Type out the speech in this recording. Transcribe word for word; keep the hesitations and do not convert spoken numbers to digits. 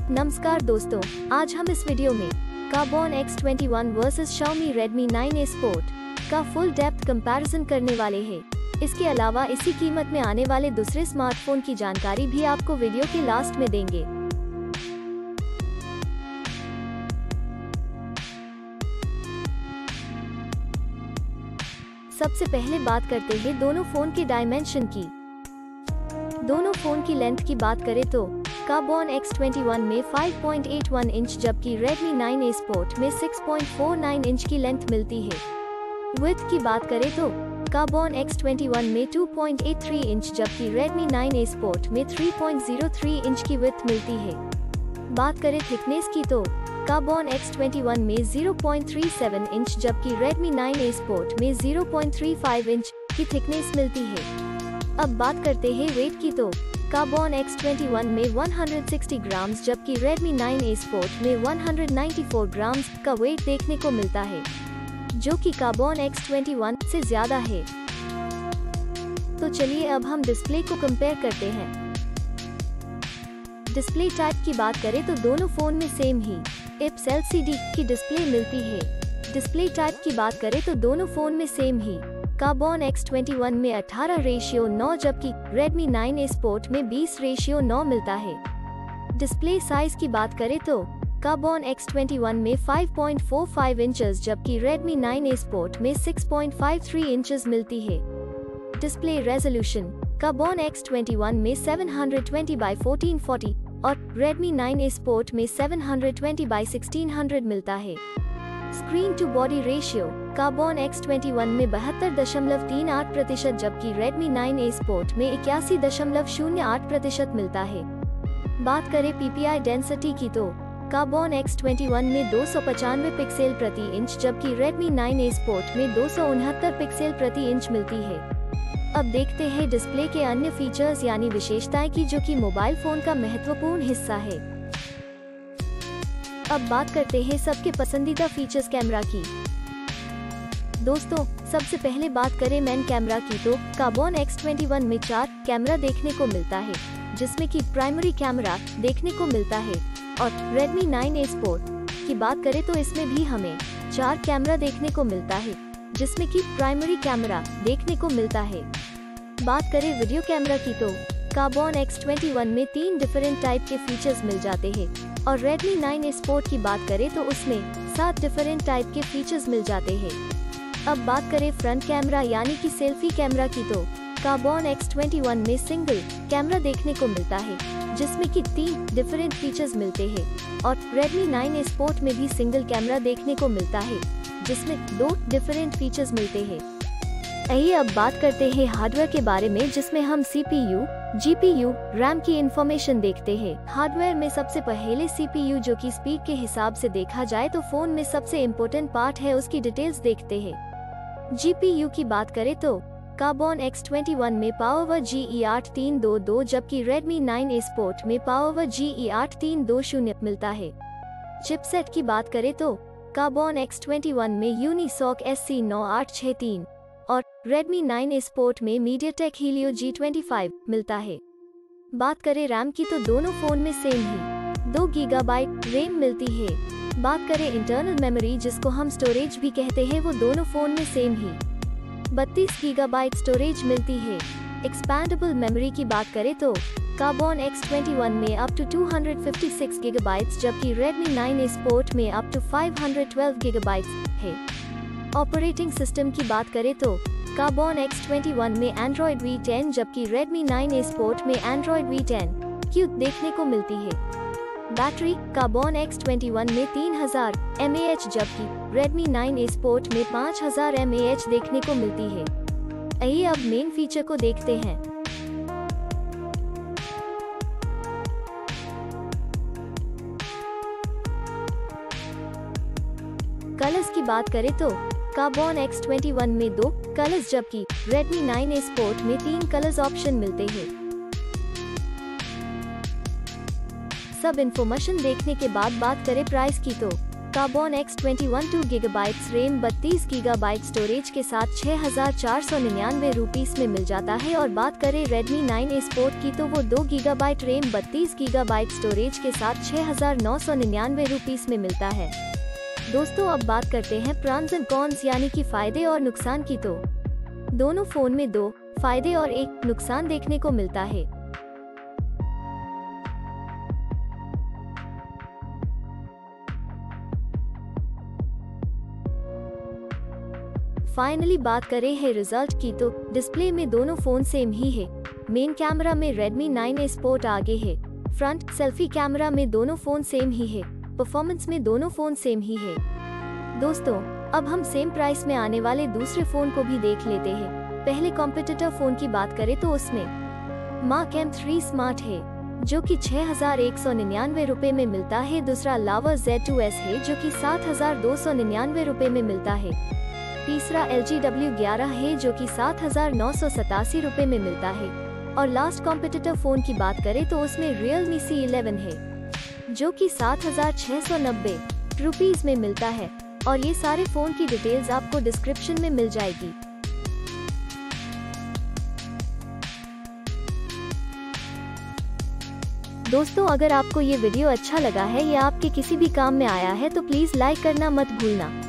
नमस्कार दोस्तों, आज हम इस वीडियो में Karbonn X twenty one versus Xiaomi Redmi nine A Sport का फुल डेप्थ कंपैरिजन करने वाले हैं। इसके अलावा इसी कीमत में आने वाले दूसरे स्मार्टफोन की जानकारी भी आपको वीडियो के लास्ट में देंगे। सबसे पहले बात करते हैं दोनों फोन के डायमेंशन की। दोनों फोन की लेंथ की बात करें तो कार्बन एक्स ट्वेंटी वन में five point eight one inch जबकि Redmi नाइन ए Sport में six point four nine inch की लेंथ मिलती है। विड्थ की बात करें तो कार्बन एक्स ट्वेंटी वन में two point eight three inch जबकि Redmi नाइन ए Sport में three point zero three inch की विड्थ मिलती है। बात करें थिकनेस की तो कार्बन एक्स ट्वेंटी वन में zero point three seven inch जबकि Redmi नाइन ए Sport में zero point three five inch की थिकनेस मिलती है। अब बात करते हैं वेट की तो कार्बन एक्स ट्वेंटी वन में वन हंड्रेड सिक्सटी ग्राम्स जबकि Redmi नाइन ए Sport में one hundred ninety four grams का वेट देखने को मिलता है, जो कि कार्बन एक्स ट्वेंटी वन से ज्यादा है। तो चलिए अब हम डिस्प्ले को कंपेयर करते हैं। डिस्प्ले टाइप की बात करें तो दोनों फोन में सेम ही I P S L C D की डिस्प्ले मिलती है। डिस्प्ले टाइप की बात करें तो दोनों फोन में सेम ही कार्बन एक्स ट्वेंटी वन में अठारह रेशियो नौ जबकि Redmi नाइन ए Sport में बीस रेशियो नौ मिलता है। डिस्प्ले साइज की बात करें तो कार्बन एक्स ट्वेंटी वन में five point four five inches जबकि Redmi नाइन ए Sport में six point five three inches मिलती है। Display resolution Karbonn X twenty one में seven twenty by fourteen forty और Redmi नाइन ए Sport में seven twenty by sixteen hundred मिलता है। Screen to body ratio Karbonn X twenty one में बहत्तर दशमलव तीन आठ प्रतिशत जबकि Redmi नाइन ए Sport में इक्यासी दशमलव शून्य आठ प्रतिशत मिलता है। बात करें पी पी आई डेंसिटी की तो कार्बन एक्स ट्वेंटी वन में दो सौ पचानवे पिक्सल प्रति इंच जबकि Redmi नाइन ए Sport में दो सौ उनहत्तर पिक्सल प्रति इंच मिलती है। अब देखते हैं डिस्प्ले के अन्य फीचर्स यानी विशेषताएं की, जो कि मोबाइल फोन का महत्वपूर्ण हिस्सा है। अब बात करते हैं सबके पसंदीदा फीचर्स कैमरा की। दोस्तों, सबसे पहले बात करें मेन कैमरा की तो कार्बन एक्स ट्वेंटी वन में चार कैमरा देखने को मिलता है, जिसमें कि प्राइमरी कैमरा देखने को मिलता है। और Redmi नाइन ए Sport की बात करें तो इसमें भी हमें चार कैमरा देखने को मिलता है, जिसमें कि प्राइमरी कैमरा देखने को मिलता है। बात करें वीडियो कैमरा की तो कार्बन एक्स ट्वेंटी वन में तीन डिफरेंट टाइप के फीचर्स मिल जाते हैं और Redmi नाइन ए Sport की बात करें तो उसमें सात डिफरेंट टाइप के फीचर्स मिल जाते हैं। अब बात करें फ्रंट कैमरा यानी कि सेल्फी कैमरा की तो कार्बन एक्स ट्वेंटी वन में सिंगल कैमरा देखने को मिलता है, जिसमें कि तीन डिफरेंट फीचर्स मिलते हैं और Redmi नाइन ए Sport में भी सिंगल कैमरा देखने को मिलता है, जिसमें दो डिफरेंट फीचर्स मिलते हैं। आइए अब बात करते हैं हार्डवेयर के बारे में, जिसमें हम C P U, G P U, RAM की इंफॉर्मेशन देखते हैं। हार्डवेयर में सबसे पहले सी पी यू, जो कि स्पीड के हिसाब से देखा जाए तो फोन में सबसे इम्पोर्टेंट पार्ट है, उसकी डिटेल्स देखते हैं। जी पी यू की बात करें तो कार्बन एक्स ट्वेंटी वन में पावर जी ई आठ तीन दो दो जबकि Redmi नाइन ए Sport में पावर जी ई आठ तीन दो शून्य मिलता है। चिपसेट की बात करें तो कार्बन एक्स ट्वेंटी वन में यूनिसॉक एस सी नाइन आठ छह तीन और Redmi नाइन ए Sport में MediaTek Helio G twenty five मिलता है। बात करें रैम की तो दोनों फोन में सेम ही दो गीगाबाइट रैम मिलती है। बात करें इंटरनल मेमोरी, जिसको हम स्टोरेज भी कहते हैं, वो दोनों फोन में सेम ही बत्तीस गीगाबाइट स्टोरेज मिलती है। एक्सपैंडेबल मेमोरी की बात करें तो कार्बन एक्स ट्वेंटी वन में up to two hundred fifty six gigabytes जबकि Redmi नाइन ए Sport में up to five hundred twelve gigabytes है। ऑपरेटिंग सिस्टम की बात करें तो कार्बन एक्स ट्वेंटी वन में Android वी टेन जबकि Redmi नाइन ए Sport में Android वी टेन क्यू देखने को मिलती है। Battery Karbonn X twenty one में तीन हज़ार एम ए एच जबकि Redmi नाइन ए Sport में पाँच हज़ार एम ए एच देखने को मिलती है। आइए अब मेन फीचर को देखते हैं। कलर्स की बात करें तो कार्बन एक्स ट्वेंटी वन में दो कलर्स जबकि Redmi नाइन ए Sport में तीन कलर्स ऑप्शन मिलते हैं। सब इन्फॉर्मेशन देखने के बाद बात करें प्राइस की तो Karbonn X twenty one two gigabyte RAM बत्तीस गीगाबाइट स्टोरेज के साथ छह हजार चार सौ निन्यानवे रुपीस में मिल जाता है। और बात करें Redmi नाइन ए Sport की तो वो दो गीगाबाइट रैम बत्तीस गीगाबाइट स्टोरेज के साथ छह हजार नौ सौ निन्यानवे रुपीस में मिलता है। दोस्तों अब बात करते हैं प्रॉन्स एंड कॉन्स यानी कि फायदे और नुकसान की। तो दोनों फोन में दो फायदे और एक नुकसान देखने को मिलता है। फाइनली बात करें है रिजल्ट की तो डिस्प्ले में दोनों फोन सेम ही है। मेन कैमरा में Redmi नाइन ए Sport आगे है। फ्रंट सेल्फी कैमरा में दोनों फोन सेम ही है। परफॉर्मेंस में दोनों फोन सेम ही है। दोस्तों अब हम सेम प्राइस में आने वाले दूसरे फोन को भी देख लेते हैं। पहले कॉम्पिटिटर फोन की बात करें तो उसमें मार्क एम थ्री स्मार्ट है जो कि छह हजार एक सौ निन्यानवे रुपए में मिलता है। दूसरा लावा ज़ेड टू एस है जो कि सात हजार दो सौ निन्यानवे रुपए में मिलता है। तीसरा एल जी डब्ल्यू ग्यारह है जो कि सात हजार नौ सौ सतासी रुपए में मिलता है। और लास्ट कॉम्पिटिटर फोन की बात करें तो उसमें Realme सी इलेवन है जो कि सात हजार छह सौ नब्बे रुपीस में मिलता है। और ये सारे फोन की डिटेल्स आपको डिस्क्रिप्शन में मिल जाएगी। दोस्तों अगर आपको ये वीडियो अच्छा लगा है या आपके किसी भी काम में आया है तो प्लीज लाइक करना मत भूलना।